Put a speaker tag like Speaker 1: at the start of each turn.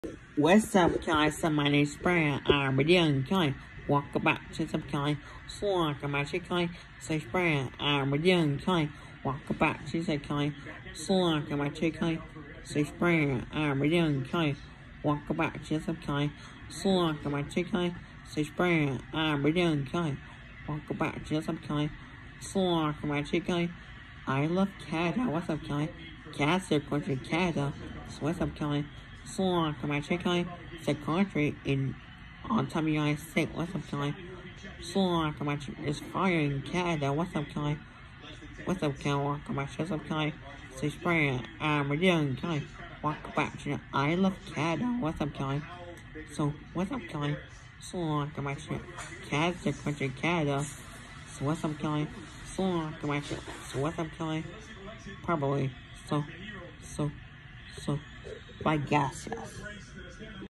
Speaker 1: What's up, guys? So my name's Brian. I'm doing guy. Welcome back to some guy. Welcome back to guy. So Brian. I'm doing guy. Welcome back to some guy. Welcome back to guy. So Brian. I'm doing guy. Welcome back to some guy. Welcome back to guy. So Brian. I'm doing guy. Welcome back to some guy. Welcome back to guy. I love Canada. What's up, guy? Cats are going to Canada. So what's up, guy? So come on, check out the country in on top of the United States. What's up, guy? So come on, it's fire in Canada. What's up, guy? What's up, guy? Welcome back. What's up, guy? So Brian. We're doing, guy. Welcome back to I love Canada. What's up, guy? So what's up, guy? So come on, Canada's the country in Canada. So what's up, guy? So come on, so what's up, guy? Probably. So. By gas, yes.